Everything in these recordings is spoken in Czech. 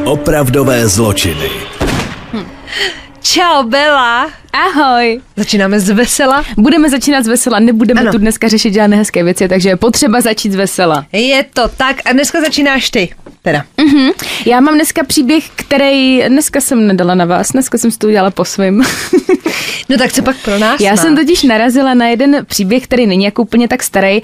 Opravdové zločiny. Čau, Bela. Ahoj. Začínáme z vesela? Budeme začínat z vesela, nebudeme tu dneska řešit žádné hezké věci, takže je potřeba začít z vesela. Je to tak a dneska začínáš ty, teda. Já mám dneska příběh, který dneska jsem nedala na vás, dneska jsem si to udělala po svým. No tak co pak pro nás? Já jsem totiž narazila na jeden příběh, který není jako úplně tak starý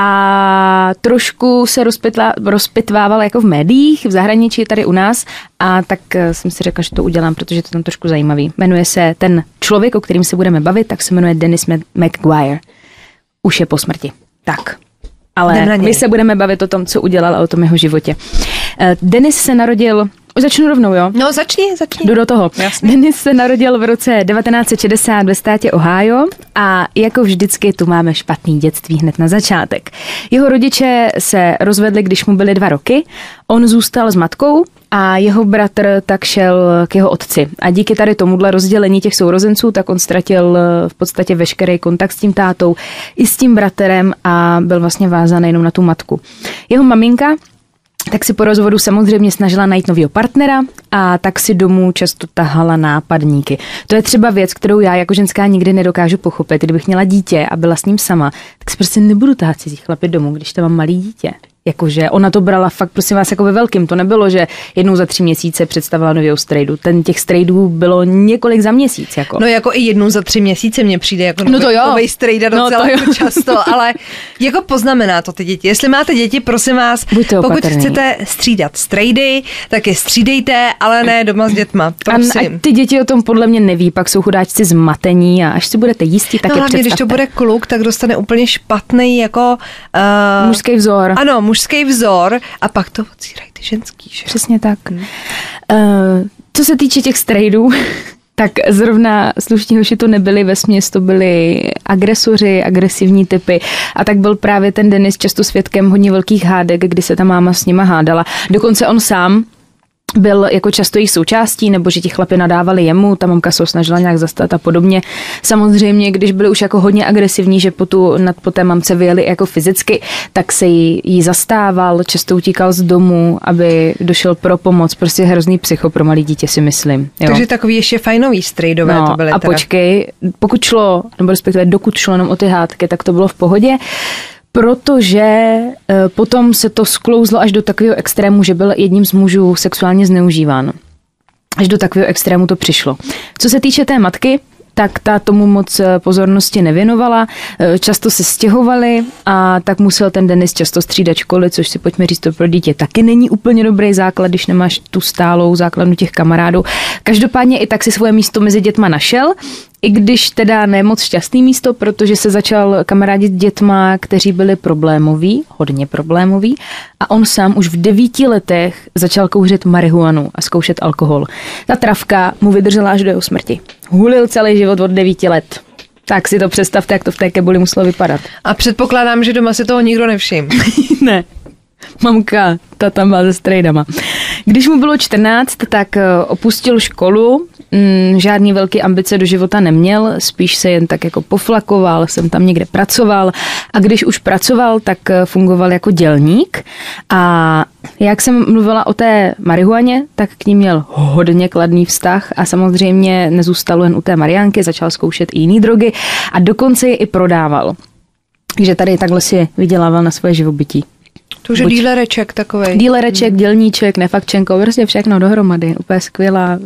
a trošku se rozpitvával jako v médiích, v zahraničí, tady u nás, a tak jsem si řekla, že to udělám, protože je to tam trošku zajímavý. Jmenuje se ten člověk, o kterým se budeme bavit, tak se jmenuje Dennis McGuire. Už je po smrti. Tak. Ale my se budeme bavit o tom, co udělal a o tom jeho životě. Dennis se narodil... Začnu rovnou, jo? No, začni. Jdu do toho. Jasně. Dennis se narodil v roce 1960 ve státě Ohio a jako vždycky tu máme špatný dětství hned na začátek. Jeho rodiče se rozvedli, když mu byly 2 roky. On zůstal s matkou a jeho bratr tak šel k jeho otci. A díky tady tomuhle rozdělení těch sourozenců, tak on ztratil v podstatě veškerý kontakt s tím tátou i s tím bratrem a byl vlastně vázaný jenom na tu matku. Jeho maminka tak si po rozvodu samozřejmě snažila najít nového partnera a tak si domů často tahala nápadníky. To je třeba věc, kterou já jako ženská nikdy nedokážu pochopit. Kdybych měla dítě a byla s ním sama, tak si prostě nebudu tahat cizí chlapy domů, když tam mám malý dítě. Jakože ona to brala fakt, prosím vás, jako ve velkým. To nebylo, že jednou za 3 měsíce představila nového strejdu. Těch strejdů bylo několik za měsíc. Jako. No jako i jednou za 3 měsíce mně přijde jako nový strejda docela často, ale jako poznamená to ty děti. Jestli máte děti, prosím vás, pokud chcete střídat strejdy, tak je střídejte, ale ne doma s dětma. Prosím. A ty děti o tom podle mě neví, pak jsou chudáčci zmatení a až si budete jistí, tak je představte. Když to bude kluk, tak dostane úplně špatný jako... mužský vzor. Ano, mužský vzor a pak to odsírají ty ženský, že? Přesně tak. Co se týče těch strejdů, tak zrovna slušní hoši to nebyli, vesměs to byli agresoři, agresivní typy a tak byl právě ten Dennis často svědkem hodně velkých hádek, kdy se ta máma s nima hádala. Dokonce on sám byl jako často jejich součástí, nebo že ti chlapi nadávali jemu, ta mamka se ho snažila nějak zastat a podobně. Samozřejmě, když byli už jako hodně agresivní, že po té mamce vyjeli jako fyzicky, tak se jí zastával, často utíkal z domu, aby došel pro pomoc. Prostě hrozný psycho pro malý dítě, si myslím. Jo. Takže takový ještě fajnový strejdové to byly. A teda. Počkej, pokud šlo, nebo respektive dokud šlo jenom o ty hádky, tak to bylo v pohodě. Protože potom se to sklouzlo až do takového extrému, že byl jedním z mužů sexuálně zneužíván. Až do takového extrému to přišlo. Co se týče té matky, tak ta tomu moc pozornosti nevěnovala, často se stěhovali a tak musel ten Dennis často střídat školy, což si pojďme říct, to pro dítě taky není úplně dobrý základ, když nemáš tu stálou základnu těch kamarádů. Každopádně i tak si svoje místo mezi dětma našel, i když teda ne moc šťastný místo, protože se začal kamarádit s dětma, kteří byli problémoví, hodně problémoví, a on sám už v 9 letech začal kouřit marihuanu a zkoušet alkohol. Ta travka mu vydržela až do jeho smrti. Hulil celý život od 9 let. Tak si to představte, jak to v té kebuli muselo vypadat. A předpokládám, že doma si toho nikdo nevšiml. Ne. Mamka, ta tam byla se strejdama. Když mu bylo 14, tak opustil školu, žádný velký ambice do života neměl, spíš se jen tak jako poflakoval, jsem tam někde pracoval a když už pracoval, tak fungoval jako dělník a jak jsem mluvila o té marihuaně, tak k ní měl hodně kladný vztah a samozřejmě nezůstalo jen u té mariánky, začal zkoušet i jiný drogy a dokonce je i prodával. Takže tady takhle si vydělával na svoje živobytí. To už je dílereček takovej. Dílereček, dělníček, nefakčenko, prostě všechno dohromady, úplně skvělá.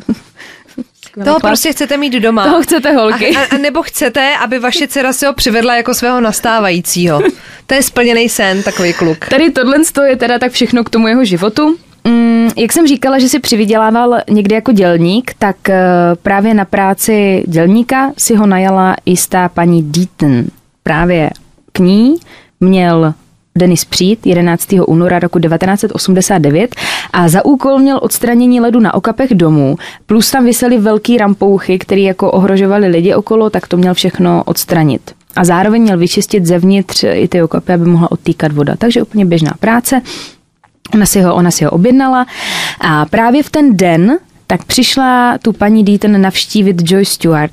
Toho prostě chcete mít doma. Toho chcete holky. A nebo chcete, aby vaše dcera si ho přivedla jako svého nastávajícího. To je splněný sen, takový kluk. Tady tohle je teda tak všechno k tomu jeho životu. Jak jsem říkala, že si přivydělával někdy jako dělník, tak právě na práci dělníka si ho najala jistá paní Deaton. Právě k ní měl Dennis přijít 11. února roku 1989 a za úkol měl odstranění ledu na okapech domů, plus tam visely velký rampouchy, které jako ohrožovaly lidi okolo, tak to měl všechno odstranit. A zároveň měl vyčistit zevnitř i ty okapy, aby mohla odtýkat voda. Takže úplně běžná práce. Ona si ho objednala a právě v ten den tak přišla tu paní Deaton navštívit Joy Stewart.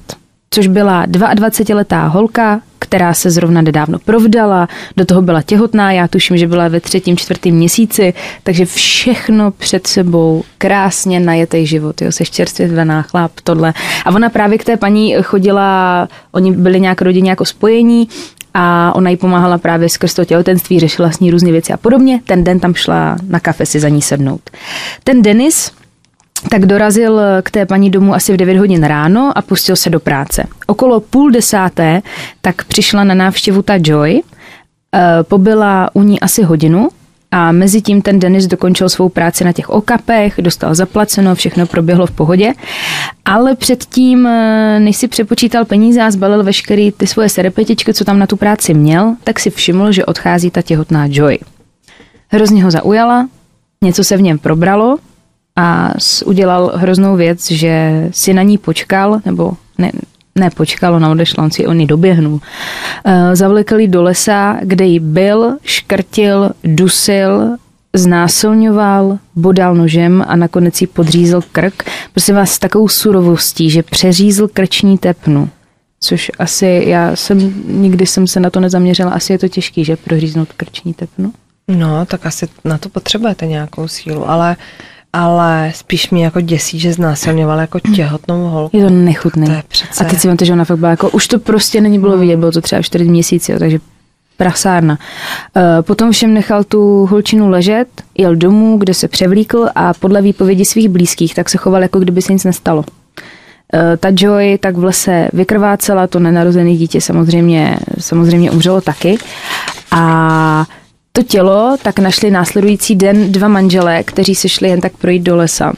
což byla 22letá holka, která se zrovna nedávno provdala, do toho byla těhotná, já tuším, že byla ve 3., 4. měsíci, takže všechno před sebou, krásně najetej život, jo, seš čerstvě zvaná, chlap, tohle. A ona právě k té paní chodila, oni byli nějak rodině jako spojení a ona jí pomáhala právě skrz to těhotenství, řešila s ní různé věci a podobně. Ten den tam šla na kafe si za ní sednout. Ten Denis tak dorazil k té paní domů asi v 9 hodin ráno a pustil se do práce. Okolo 9:30 tak přišla na návštěvu ta Joy, pobyla u ní asi hodinu a mezi tím ten Denis dokončil svou práci na těch okapech, dostal zaplaceno, všechno proběhlo v pohodě, ale předtím, než si přepočítal peníze a zbalil veškerý ty svoje serepetičky, co tam na tu práci měl, tak si všiml, že odchází ta těhotná Joy. Hrozně ho zaujala, něco se v něm probralo, a udělal hroznou věc, že si na ní počkal, nebo ne počkal, ona odešla, on ji doběhnul. Zavlekl ji do lesa, kde ji byl, škrtil, dusil, znásilňoval, bodal nožem a nakonec jí podřízl krk. Prosím vás, s takovou surovostí, že přeřízl krční tepnu. Což asi, nikdy jsem se na to nezaměřila, asi je to těžký, že proříznout krční tepnu. No, tak asi na to potřebujete nějakou sílu, ale spíš mě jako děsí, že znásilňovala jako těhotnou holku. Je to nechutný. To je přece... A teď si vemte, že ona fakt byla jako, už to prostě není bylo vidět, bylo to třeba 4 měsíce, takže prasárna. Potom všem nechal tu holčinu ležet, jel domů, kde se převlíkl a podle výpovědi svých blízkých tak se choval, jako kdyby se nic nestalo. Ta Joy tak v lese vykrvácela, to nenarozené dítě samozřejmě umřelo taky. A to tělo tak našli následující den 2 manželé, kteří se šli jen tak projít do lesa.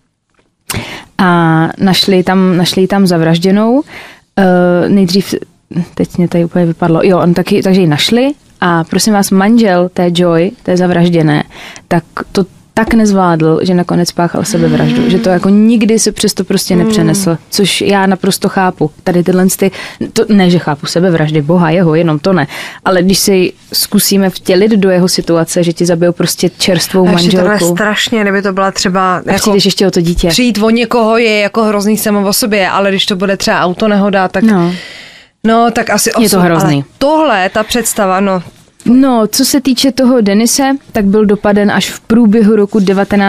A našli ji tam zavražděnou. Nejdřív, teď mě tady úplně vypadlo, takže ji našli a prosím vás, manžel té Joy, té zavražděné, tak to tak nezvládl, že nakonec páchal sebevraždu. Že to jako nikdy se přesto prostě nepřenesl, což já naprosto chápu. Tady tyhle ne, že chápu sebevraždy, boha jeho, jenom to ne. Ale když si zkusíme vtělit do jeho situace, že ti zabijou prostě čerstvou manželku. Ještě tohle strašně, kdyby to byla třeba... A přijdeš ještě o to dítě. Přijít o někoho je jako hrozný samo o sobě, ale když to bude třeba autonehoda, tak... No, tak asi je to hrozný. Tohle, ta představa, No, co se týče toho Denise, tak byl dopaden až v průběhu roku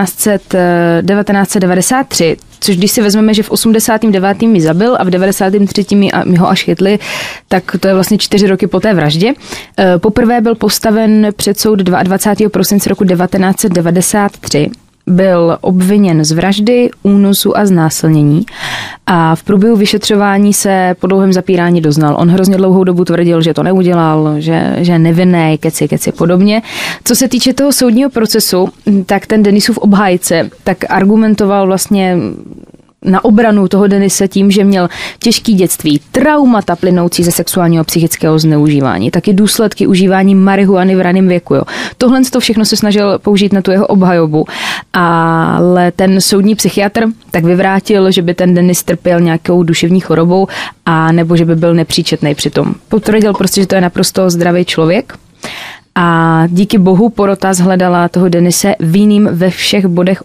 1993, což když si vezmeme, že v 89. mi zabil a v 93. mi ho až chytli, tak to je vlastně 4 roky po té vraždě. Poprvé byl postaven před soud 22. prosince roku 1993. Byl obviněn z vraždy, únosu a znásilnění a v průběhu vyšetřování se po dlouhém zapírání doznal. On hrozně dlouhou dobu tvrdil, že to neudělal, že je nevinný, keci podobně. Co se týče toho soudního procesu, tak ten Denisův obhájce tak argumentoval vlastně na obranu toho Denise tím, že měl těžký dětství, traumata plynoucí ze sexuálního a psychického zneužívání, taky důsledky užívání marihuany v raném věku. Jo. Tohle to všechno se snažil použít na tu jeho obhajobu, ale ten soudní psychiatr tak vyvrátil, že by ten Denis trpěl nějakou duševní chorobou a nebo že by byl nepříčetný přitom. Potvrdil prostě, že to je naprosto zdravý člověk. A díky bohu porota shledala toho Denise vinným ve všech bodech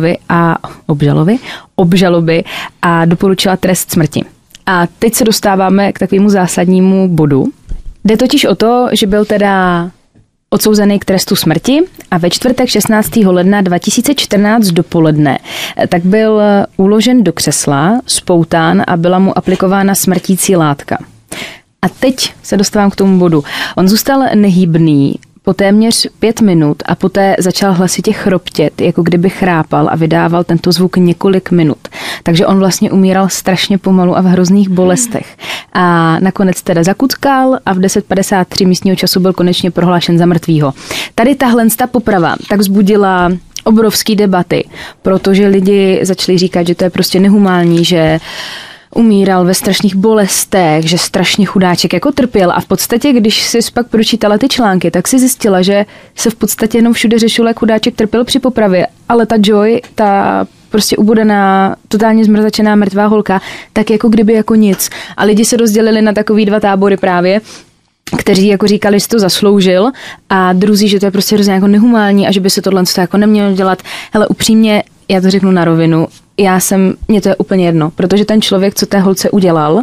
obžaloby a doporučila trest smrti. A teď se dostáváme k takovému zásadnímu bodu. Jde totiž o to, že byl teda odsouzený k trestu smrti a ve čtvrtek 16. ledna 2014 dopoledne tak byl uložen do křesla, spoután a byla mu aplikována smrtící látka. A teď se dostávám k tomu bodu. On zůstal nehybný po téměř 5 minut a poté začal hlasitě chroptět, jako kdyby chrápal a vydával tento zvuk několik minut. Takže on vlastně umíral strašně pomalu a v hrozných bolestech. A nakonec teda zakuckal a v 10:53 místního času byl konečně prohlášen za mrtvýho. Tady tahle poprava tak vzbudila obrovský debaty, protože lidi začali říkat, že to je prostě nehumální, že umíral ve strašných bolestech, že strašně chudáček jako trpěl a v podstatě, když si pak pročítala ty články, tak si zjistila, že se v podstatě jenom všude řešilo, jak chudáček trpěl při popravě, ale ta Joy, ta prostě ubodaná, totálně zmrzačená mrtvá holka, tak jako kdyby jako nic. A lidi se rozdělili na takový 2 tábory právě, kteří jako říkali, že to zasloužil a druzí, že to je prostě hrozně jako nehumální a že by se tohle jako nemělo dělat. Hele, upřímně, já to řeknu na rovinu, mně to je úplně jedno, protože ten člověk, co té holce udělal,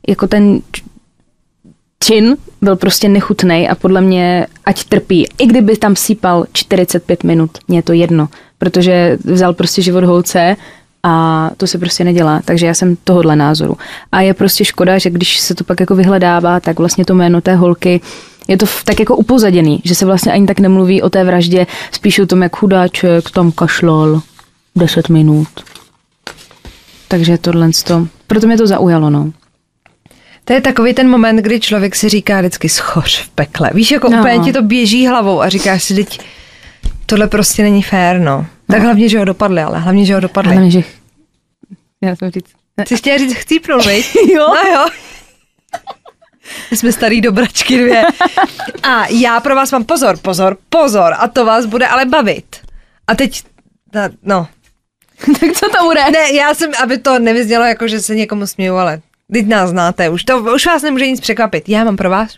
jako ten čin byl prostě nechutnej a podle mě ať trpí. I kdyby tam sípal 45 minut, mně je to jedno, protože vzal prostě život holce a to se prostě nedělá, takže já jsem tohodle názoru. A je prostě škoda, že když se to pak jako vyhledává, tak vlastně to jméno té holky je to tak jako upozaděný, že se vlastně ani tak nemluví o té vraždě, spíš o tom, jak chudáček tam kašlal 10 minut. Takže tohle proto mě to zaujalo, no. To je takový ten moment, kdy člověk si říká vždycky schoř v pekle. Víš, jako úplně ti to běží hlavou a říkáš si, teď tohle prostě není fér, no. Tak hlavně, že ho dopadli, ale hlavně, že ho dopadli. Hlavně, že... Já jsem říct... Jsi chtěla říct chcípnout, viď? Jo. No jo. My jsme starý dobračky dvě. A já pro vás mám pozor. A to vás bude ale bavit. A teď, no. Tak co to bude? Ne, já jsem, aby to nevyznělo jako, že se někomu směju, ale teď nás znáte, už vás nemůže nic překvapit. Já mám pro vás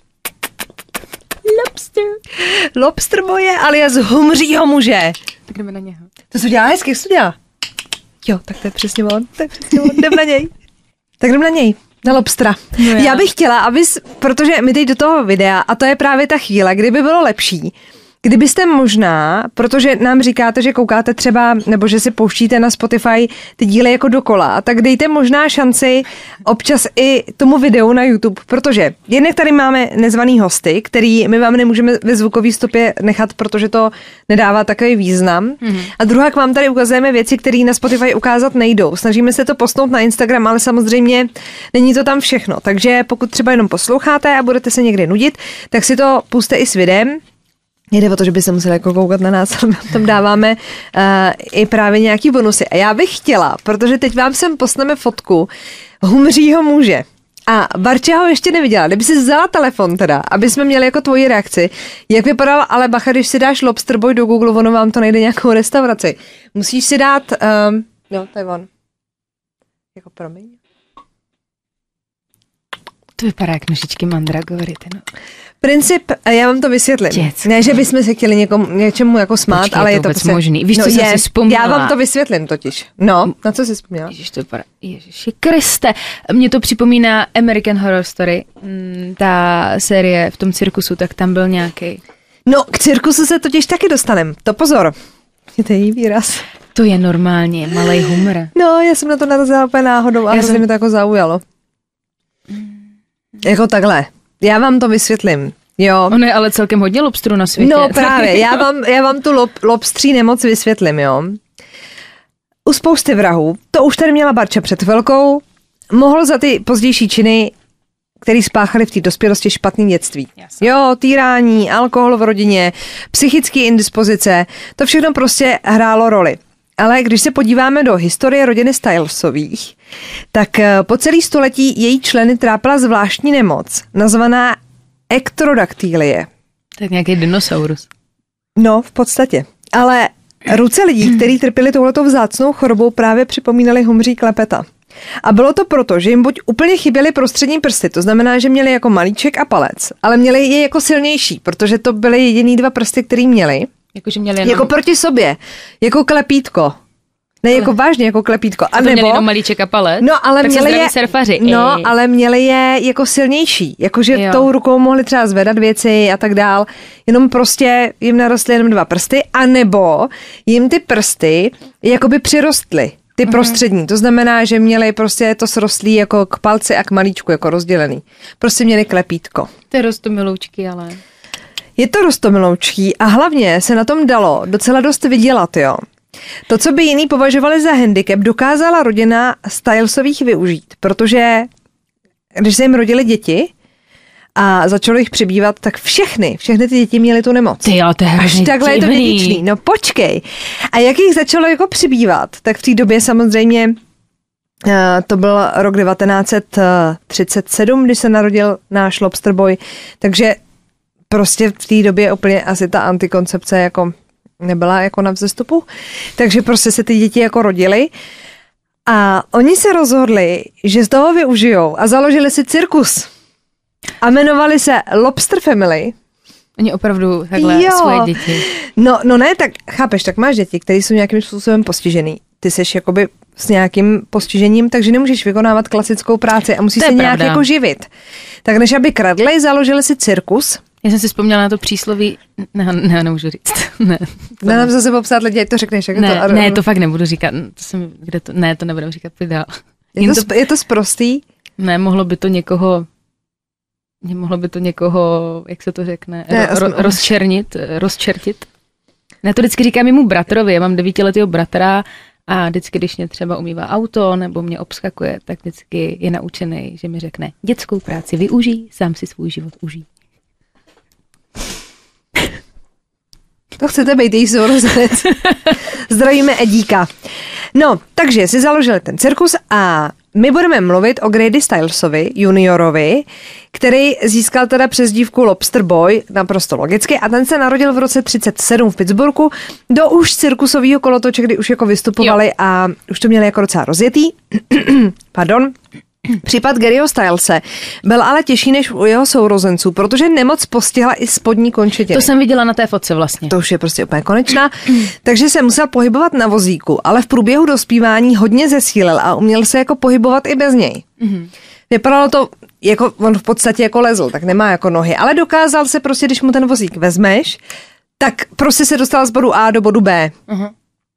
Lobster boje alias humřího muže. Tak jdeme na něho. To se dělá hezky, jak se dělá? Jo, tak to je přesně on, jdem na něj. Tak jdem na něj. Na lobstra. No já bych chtěla, protože my teď do toho videa, a to je právě ta chvíle, kdyby bylo lepší, kdybyste možná, protože nám říkáte, že koukáte třeba, nebo že si pouštíte na Spotify ty díly jako dokola, tak dejte možná šanci občas i tomu videu na YouTube, protože jednak tady máme nezvaný hosty, který my vám nemůžeme ve zvukové stopě nechat, protože to nedává takový význam. A druhá, vám tady ukazujeme věci, které na Spotify ukázat nejdou. Snažíme se to postnout na Instagram, ale samozřejmě není to tam všechno. Takže pokud třeba jenom posloucháte a budete se někdy nudit, tak si to puste i s videem. Jde o to, že by se museli jako koukat na nás, ale tam dáváme i právě nějaký bonusy. A já bych chtěla, protože teď vám sem posleme fotku humřího muže. A Barča ho ještě neviděla. Kdyby si vzala telefon teda, aby jsme měli jako tvoji reakci, jak vypadal, ale bacha, když si dáš Lobster Boy do Google, ono vám to najde nějakou restauraci. Musíš si dát, jo, to je on. Jako promiň. To vypadá jak nožičky mandragory, no. Princip, já vám to vysvětlím. Děcky. Ne, že bychom se chtěli něčemu jako smát, počkej, ale je to prostě možný. Víš, co jsem si vzpomněla? Já vám to vysvětlím totiž. No, na co jsi vzpomněla? Ježiš, to vypadá, Ježiši Kriste. Mně to připomíná American Horror Story. Ta série v tom cirkusu, tak tam byl nějaký. No, k cirkusu se totiž taky dostanem. To pozor. To je její výraz. To je normálně malej humor. No, já jsem na to narazila úplně náhodou a hrozně mi to jako zaujalo. Jako takhle. Já vám to vysvětlím. Jo. Ono je ale celkem hodně lobstrů na světě. No právě, já vám tu lobstří nemoc vysvětlím, jo. U spousty vrahů, to už tady měla Barča před chvilkou, mohl za ty pozdější činy, který spáchali v té dospělosti, špatný dětství. Jasně. Jo, týrání, alkohol v rodině, psychické indispozice, to všechno prostě hrálo roli. Ale když se podíváme do historie rodiny Stylesových, tak po celý století její členy trápila zvláštní nemoc, nazvaná ektrodaktylie. Tak nějaký dinosaurus. No, v podstatě. Ale ruce lidí, kteří trpěli touhletou vzácnou chorobou, právě připomínali humří klepeta. A bylo to proto, že jim buď úplně chyběly prostřední prsty, to znamená, že měli jako malíček a palec, ale měli je jako silnější, protože to byly jediný 2 prsty, který měli. Jakože měli jenom... Jako proti sobě, jako klepítko. Ne, jako vážně, jako klepítko. A nebo měli jenom malíček a palec? No, ale tak měli je surfaři. No, ale měli je jako silnější. Jakože tou rukou mohli třeba zvedat věci a tak dál. Jenom prostě jim narostly jenom 2 prsty, anebo jim ty prsty jakoby přirostly. Ty prostřední. To znamená, že měli prostě to srostlý jako k palci a k malíčku, jako rozdělený. Prostě měli klepítko. To je roztomiloučky, ale... Je to roztomiloučký a hlavně se na tom dalo docela dost vydělat, jo. To, co by jiní považovali za handicap, dokázala rodina Stylesových využít, protože když se jim rodily děti a začalo jich přibývat, tak všechny ty děti měly tu nemoc. Ty jo, to je až takhle je to dědičný. No počkej. A jak jich začalo jako přibývat, tak v té době samozřejmě to byl rok 1937, když se narodil náš Lobster Boy, takže prostě v té době úplně asi ta antikoncepce jako nebyla jako na vzestupu, takže prostě se ty děti jako rodily a oni se rozhodli, že z toho využijou a založili si cirkus a jmenovali se Lobster Family. Oni opravdu takhle svoje děti. No ne, tak chápeš, tak máš děti, které jsou nějakým způsobem postižený. ty seš jakoby s nějakým postižením, takže nemůžeš vykonávat klasickou práci a musíš se nějak jako živit. Tak než aby kradli, založili si cirkus. Já jsem si vzpomněla na to přísloví, nemůžu říct. Nám zase popsat lidi, ať to řekneš. Ne, to fakt nebudu říkat. To nebudem říkat, pojď dál. Je to sprostý? Ne, mohlo by to někoho, jak se to řekne, rozčertit. Ne, to vždycky říkám mému bratrovi, já mám 9letého bratra a vždycky, když mě třeba umývá auto nebo mě obskakuje, tak vždycky je naučený, že mi řekne, dětskou práci využij, sám si svůj život užij. To chcete být její sourozenec. Zdravíme Edíka. No, takže si založili ten cirkus a my budeme mluvit o Grady Stylesovi, juniorovi, který získal teda přezdívku Lobster Boy, naprosto logicky, a ten se narodil v roce 1937 v Pittsburghu do už cirkusového kolotoče, kdy už jako vystupovali a už to měli jako docela rozjetý. Pardon. Případ Garyho Stylese byl ale těžší než u jeho sourozenců, protože nemoc postihla i spodní končetiny. To jsem viděla na té fotce vlastně. To už je prostě úplně konečná. Takže se musel pohybovat na vozíku, ale v průběhu dospívání hodně zesílil a uměl se jako pohybovat i bez něj. Mm-hmm. Vypadalo to, jako on v podstatě jako lezl, tak nemá jako nohy, ale dokázal se prostě, když mu ten vozík vezmeš, tak prostě se dostal z bodu A do bodu B. Mm-hmm.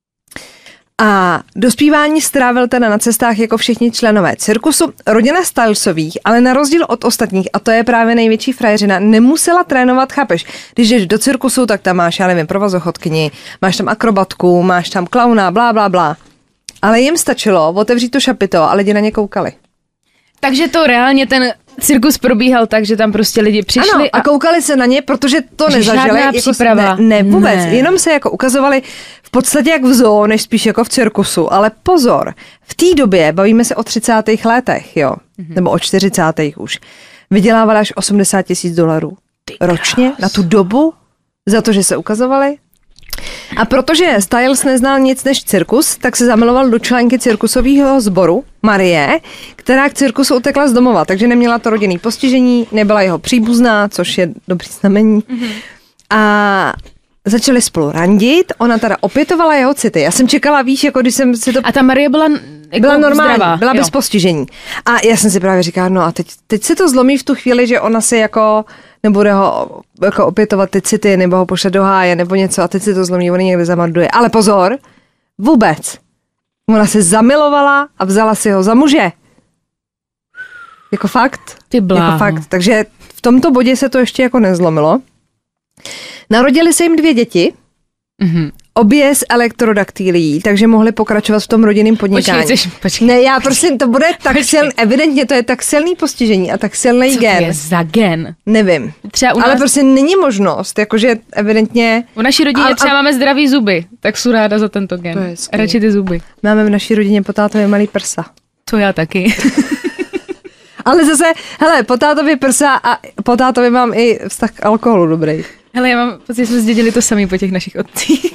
A dospívání strávil teda na cestách jako všichni členové cirkusu. Rodina Stylesových, ale na rozdíl od ostatních, a to je právě největší frajeřina, nemusela trénovat, chápeš? Když jdeš do cirkusu, tak tam máš, já nevím, provazochodkyni, máš tam akrobatku, máš tam klauna, blá, blá, blá. Ale jim stačilo otevřít to šapito a lidi na ně koukali. Takže to reálně ten cirkus probíhal tak, že tam prostě lidi přišli. Ano, a koukali se na ně, protože to nezažili. Žádná příprava. Ne, vůbec. Ne. Jenom se jako ukazovali v podstatě jak v zoo, než spíš jako v cirkusu. Ale pozor, v té době, bavíme se o 30. letech, jo, nebo o 40. už, vydělávali až $80,000 ročně na tu dobu za to, že se ukazovali. A protože Styles neznal nic než cirkus, tak se zamiloval do členky cirkusového sboru Marie, která k cirkusu utekla z domova, takže neměla to rodinný postižení, nebyla jeho příbuzná, což je dobrý znamení. Mm-hmm. A začali spolu randit, ona teda opětovala jeho city. Já jsem čekala, víš, jako když jsem si to... A ta Marie byla normální, zdravá, byla bez postižení. A já jsem si právě říkala, no a teď se to zlomí v tu chvíli, že ona si jako nebude ho jako opětovat ty city, nebo ho pošle do háje, nebo něco a teď se to zlomí, on někde zamorduje. Ale pozor, vůbec. Ona se zamilovala a vzala si ho za muže. Jako fakt. Ty bláho. Jako fakt. Takže v tomto bodě se to ještě jako nezlomilo. Narodili se jim 2 děti. Mm-hmm. Obě z elektrodaktylií, takže mohli pokračovat v tom rodinném podnikání. Počkej. Ne, já prosím, to bude tak silný, evidentně to je tak silný postižení a tak silný gen. Co to je za gen? Nevím. Třeba ale prostě není možnost, jakože evidentně... U naší rodině třeba máme zdravý zuby, tak jsou ráda za tento gen. Radši ty zuby. Máme v naší rodině po tátově malý prsa. To já taky. Ale zase, hele, po tátově prsa a po tátově mám i vztah k alkoholu dobrý. Hele, já mám pocit, že jsme zdědili to samý po těch našich otcích.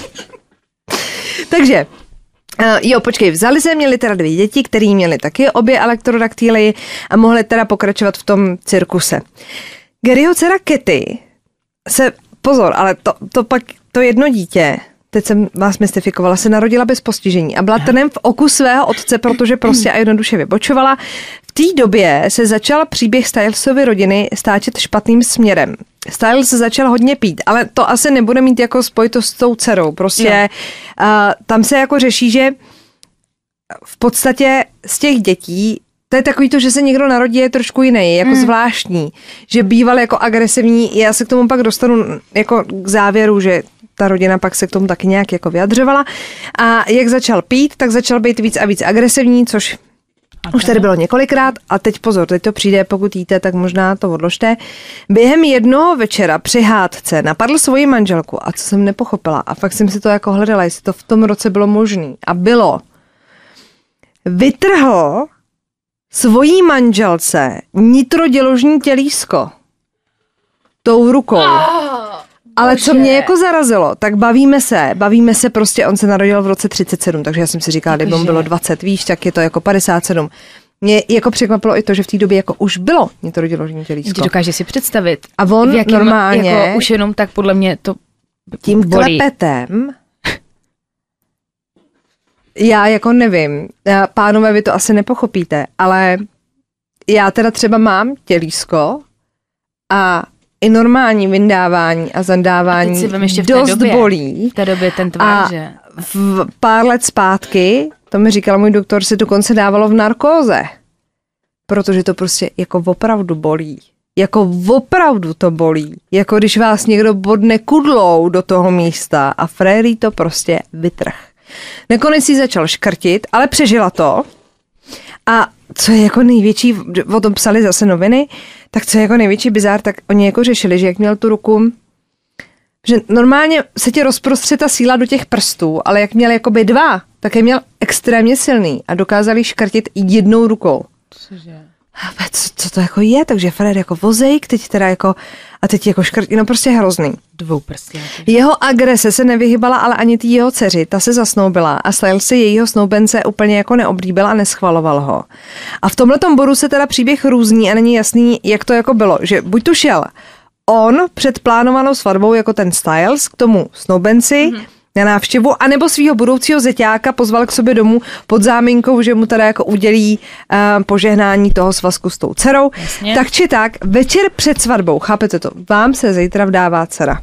Takže, počkej, vzali se, měli teda 2 děti, který měli taky obě elektrodaktyly a mohli teda pokračovat v tom cirkuse. Garyho dcera Katy se, pozor, ale to jedno dítě, teď jsem vás mystifikovala, se narodila bez postižení a byla trnem v oku svého otce, protože prostě a jednoduše vybočovala. V té době se začal příběh Stylesovy rodiny stáčet špatným směrem. Styles začal hodně pít, ale to asi nebude mít jako spojitost s tou dcerou. Prostě tam se jako řeší, že v podstatě z těch dětí, to je takový to, že se někdo narodí, je trošku jiný, jako zvláštní, že býval jako agresivní. Já se k tomu pak dostanu jako k závěru, že ta rodina pak se k tomu taky nějak jako vyjadřovala. A jak začal pít, tak začal být víc a víc agresivní, což už tady bylo několikrát a teď pozor, teď to přijde, pokud jíte, tak možná to odložte. Během jednoho večera při hádce napadl svoji manželku a co jsem nepochopila a fakt jsem si to jako hledala, jestli to v tom roce bylo možné a bylo. Vytrhl svojí manželce nitroděložní tělísko tou rukou. Ale co mě jako zarazilo, tak bavíme se prostě, on se narodil v roce 37, takže já jsem si říkala, kdyby mu bylo 20, víš, tak je to jako 57. Mě jako překvapilo i to, že v té době jako už bylo nitroděložní tělísko. Dokáže si představit. A on normálně jako už jenom tak podle mě to tím klepetem Já jako nevím, pánové, vy to asi nepochopíte, ale já teda třeba mám tělísko a i normální vyndávání a zandávání dost bolí. V té době ten tvar, že? V pár let zpátky, to mi říkal můj doktor, se dokonce dávalo v narkóze, protože to prostě jako opravdu bolí. Jako opravdu to bolí. Jako když vás někdo bodne kudlou do toho místa a Fréry to prostě vytrh. Nakonec si začal škrtit, ale přežila to. A co je jako největší, o tom psali zase noviny, tak co je jako největší bizár, tak oni jako řešili, že jak měl tu ruku, že normálně se ti rozprostře ta síla do těch prstů, ale jak měl jakoby 2, tak je měl extrémně silný a dokázali škrtit jednou rukou. Cože? Co to jako je? Takže Fred jako vozejk, teď teda jako, a teď jako škrtí, no prostě hrozný. Dvouprstěn. Jeho agrese se nevyhybala, ale ani tý jeho dceři, ta se zasnoubila a Styles si jejího snoubence úplně jako neoblíbil a neschvaloval ho. A v tomhletom bodu se teda příběh různí a není jasný, jak to jako bylo, že buď tu šel on před plánovanou svatbou jako ten Styles k tomu snoubenci, na návštěvu, anebo svého budoucího zeťáka pozval k sobě domů pod záminkou, že mu teda jako udělí požehnání toho svazku s tou dcerou. Jasně. Tak či tak, večer před svatbou, chápete to, vám se zítra vdává dcera.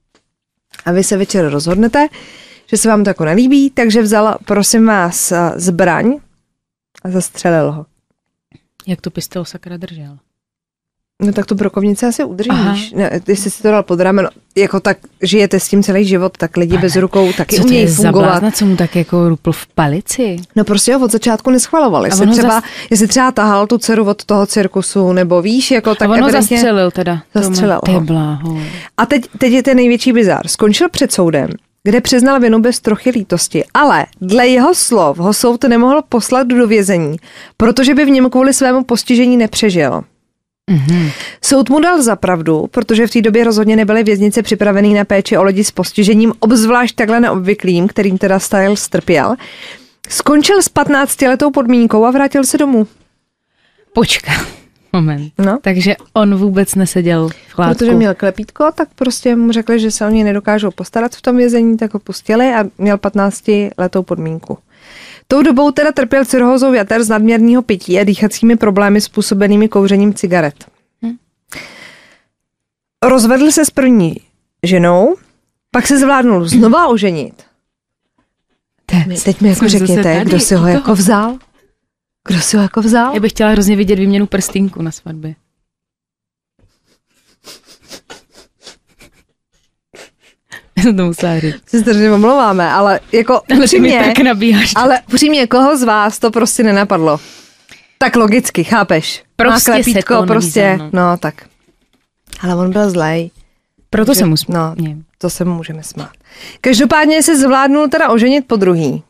A vy se večer rozhodnete, že se vám to jako nelíbí, takže vzal, prosím vás, zbraň a zastřelil ho. Jak tu pistol sakra držel? No tak tu brokovnici asi udržíš. Ne, jestli si to dal pod rameno, jako tak žijete s tím celý život, tak lidi bez rukou taky umějí fungovat. Zablázna, co mu tak jako rupl v palici? No prostě ho od začátku neschvaloval. Jestli třeba tahal tu dceru od toho cirkusu, nebo víš, jako tak evidentně... zastřelil teda. Zastřelil ho. Bláho. A teď je ten největší bizár. Skončil před soudem, kde přiznal vinu bez trochy lítosti, ale dle jeho slov ho soud nemohl poslat do vězení, protože by v něm kvůli svému postižení nepřežil. Soud mu dal za pravdu, protože v té době rozhodně nebyly věznice připravený na péči o lidi s postižením, obzvlášť takhle neobvyklým, kterým teda Styles trpěl. Skončil s 15letou podmínkou a vrátil se domů. Počkej, moment. No? Takže on vůbec neseděl v chládku. Protože měl klepítko, tak prostě mu řekli, že se o něj nedokážou postarat v tom vězení, tak ho pustili a měl 15letou podmínku. Tou dobou teda trpěl cirhózou jater z nadměrného pití a dýchacími problémy způsobenými kouřením cigaret. Rozvedl se s první ženou, pak se zvládnul znova oženit. Teď mi jako řekněte, kdo si ho jako vzal? Kdo si ho jako vzal? Já bych chtěla hrozně vidět výměnu prstínku na svatbě. Já to musela říct. Se strašně omlouváme, ale jako upřímně, koho z vás to prostě nenapadlo? Tak logicky, chápeš? Prostě má klepítko, se to prostě, no tak. Ale on byl zlej. Proto se mu no, to se mu můžeme smát. Každopádně se zvládnul teda oženit po druhý.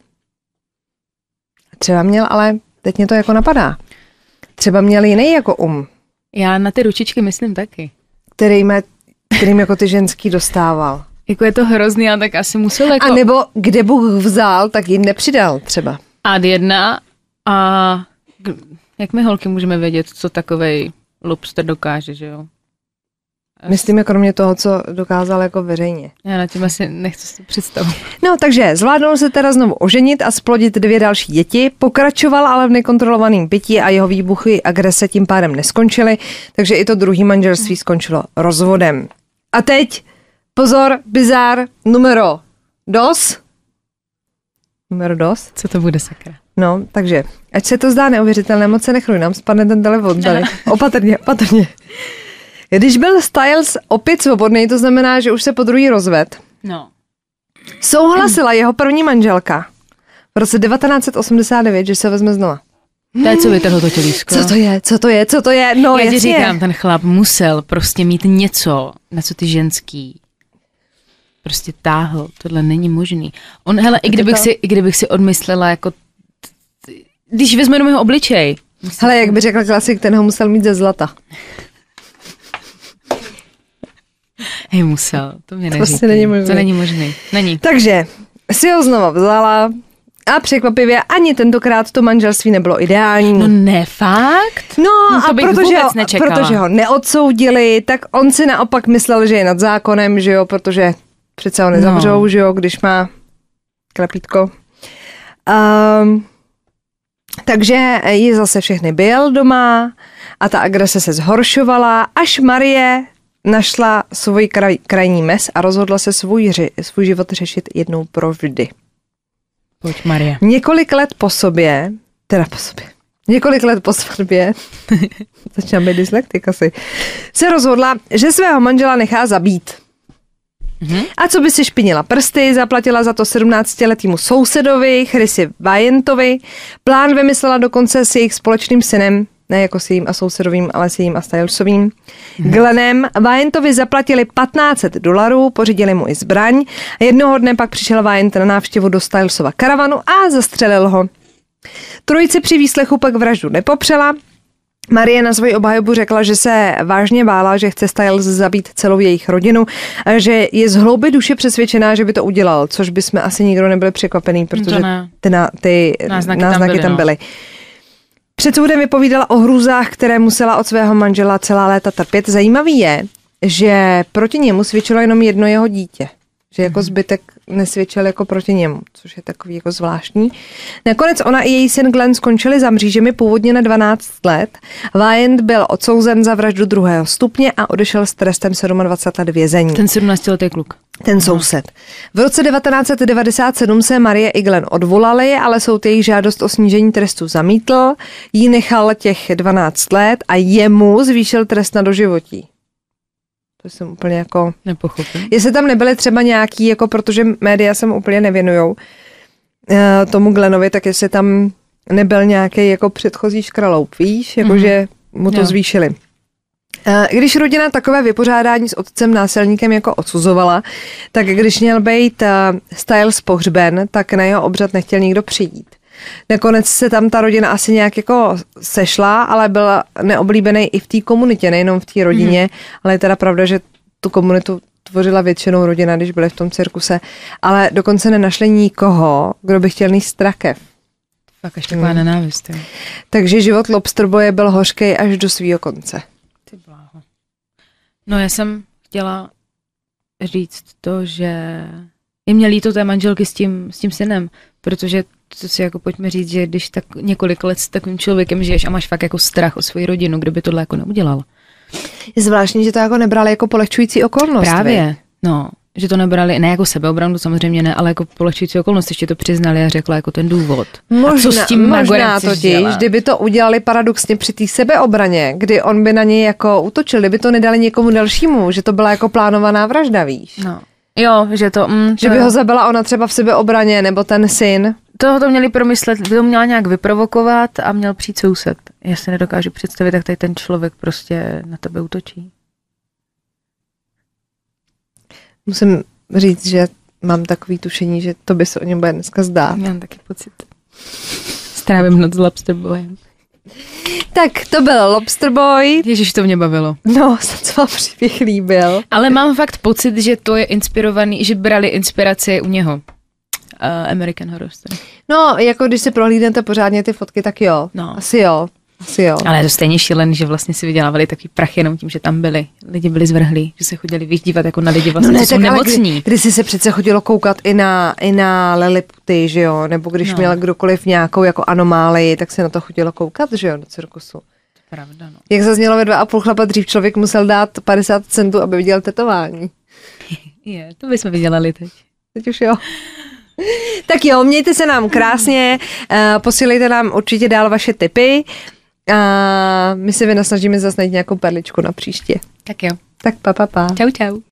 Třeba měl, ale teď mě to jako napadá. Třeba měl jiný jako Já na ty ručičky myslím taky. Kterým jako ty ženský dostával. Jako je to hrozný, ale tak asi musel jako... A nebo kde Bůh vzal, tak ji nepřidal třeba. Ad 1 a jak my holky můžeme vědět, co takovej lobster dokáže, že jo? Myslím, kromě toho, co dokázal jako veřejně. Já na tím asi nechci si představit. No, takže zvládnul se teda znovu oženit a splodit 2 další děti, pokračoval ale v nekontrolovaném pití a jeho výbuchy agrese tím pádem neskončily, takže i to druhé manželství skončilo rozvodem. A teď, pozor, bizár numero 2. Numero 2. Co to bude, sakra? No, takže, ať se to zdá neuvěřitelné, moc se nechluj, nám spadne ten telefon tady. Opatrně. Když byl Styles opět svobodný, to znamená, že už se po druhý rozved. No. Souhlasila jeho první manželka v roce 1989, že se vezme znova. To je, co vytrhl to tělísko. Co to je? No, já ti říkám, ten chlap musel prostě mít něco, na co ty ženský prostě táhl. Tohle není možný. On, hele, i kdybych si odmyslela, jako když vezme jenom jeho obličej. Hele, jak by řekl klasik, ten ho musel mít ze zlata. Hej, musel, to mě neříkej. Prostě není možný. To není možný. Není. Takže si ho znova vzala a překvapivě ani tentokrát to manželství nebylo ideální. No ne, fakt? No a protože ho neodsoudili, tak on si naopak myslel, že je nad zákonem, že jo, protože přece ho nezavřou, že jo, když má klepítko. Takže ji zase všechny byl doma a ta agrese se zhoršovala, až Marie našla svůj krajní mez a rozhodla se svůj život řešit jednou provždy. Pojď, Marie. Několik let po svatbě, začínám být dyslektik asi, se rozhodla, že svého manžela nechá zabít. A co by si špinila prsty, zaplatila za to 17letýmu sousedovi, Chrisi Wyantovi. Plán vymyslela dokonce s jejich společným synem, ne jako s jejím a sousedovým, ale s jejím a Stylesovým, Glennem. Wyantovi zaplatili $1500, pořídili mu i zbraň a jednoho dne pak přišel Wyant na návštěvu do Stylesova karavanu a zastřelil ho. Trojice při výslechu pak vraždu nepopřela. Marie na svoji obhajobu řekla, že se vážně bála, že chce Styles zabít celou jejich rodinu a že je z hloubi duše přesvědčená, že by to udělal, což by jsme asi nikdo nebyli překvapený, protože ty náznaky tam byly. Před soudem vypovídala o hrůzách, které musela od svého manžela celá léta trpět. Zajímavý je, že proti němu svědčilo jenom jedno jeho dítě. Že jako zbytek nesvědčil jako proti němu, což je takový jako zvláštní. Nakonec ona i její syn Glenn skončili za mřížemi původně na 12 let. Wyant byl odsouzen za vraždu 2. stupně a odešel s trestem 27 let vězení. Ten 17letý kluk. Ten soused. V roce 1997 se Marie i Glenn odvolali, ale soud jejich žádost o snížení trestu zamítl, jí nechal těch 12 let a jemu zvýšil trest na doživotí. To jsem úplně jako... Nepochopím. Jestli tam nebyly třeba nějaký, jako protože média se mu úplně nevěnujou tomu Glennovi, tak jestli tam nebyl nějaký jako předchozí škraloup, víš, jakože mu to zvýšili. Když rodina takové vypořádání s otcem násilníkem jako odsuzovala, tak když měl být Styles pohřben, tak na jeho obřad nechtěl nikdo přijít. Nakonec se tam ta rodina asi nějak jako sešla, ale byla neoblíbený i v té komunitě, nejenom v té rodině, ale je teda pravda, že tu komunitu tvořila většinou rodina, když byli v tom cirkuse, ale dokonce nenašli nikoho, kdo by chtěl nést strakev. Fakt až taková nenávist. Je. Takže život Lobsterboye byl hořkej až do svýho konce. Ty bláho. No já jsem chtěla říct to, že je mě líto té manželky s tím synem, protože to si jako pojďme říct, že když tak několik let s takovým člověkem žiješ a máš fakt jako strach o svoji rodinu, kdo by tohle jako neudělal. Je zvláštní, že to jako nebrali jako polehčující okolnost. Právě, no, že to nebrali, ne jako sebeobranu, samozřejmě ne, ale jako polehčující okolnost, ještě to přiznali a řekla jako ten důvod. Možná totiž, kdyby to udělali paradoxně při té sebeobraně, kdy on by na něj jako útočil, kdyby to nedali někomu dalšímu, že to byla jako plánovaná vražda, víš. No. Jo, že to... že by ho zabila ona třeba v sebeobraně, nebo ten syn. To měli promyslet, by to měla nějak vyprovokovat a měl přijít soused. Já si nedokážu představit, tak tady ten člověk prostě na tebe útočí. Musím říct, že mám takový tušení, že to by se o něm bude dneska zdát. Mám taky pocit. Strávím noc s Lobsterboyem. Tak to byl Lobsterboy. Ježiš, to mě bavilo. No, se vám příběh líbil. Ale mám fakt pocit, že to je inspirovaný, že brali inspiraci u něho. American Horror Story. No, jako když si prohlídnete pořádně ty fotky, tak jo. No. Asi jo. Ale je to stejně šílený, že vlastně si vydělávali takový prach jenom tím, že tam byli. Lidi byli zvrhlí, že se chodili dívat jako na lidi vlastně, co jsou nemocní. Když se přece chodilo koukat i na Liliputy, že jo? Nebo když měl kdokoliv nějakou jako anomálii, tak se na to chodilo koukat, že jo, do cirkusu. Pravda, no. Jak zaznělo ve 2,5 chlapa, dřív člověk musel dát 50 centů, aby viděl tetování. To bychom vydělali teď. Teď už jo. Tak jo, mějte se nám krásně, posílejte nám určitě dál vaše tipy a my se vynasnažíme zase najít nějakou perličku na příště. Tak jo. Tak pa. Čau.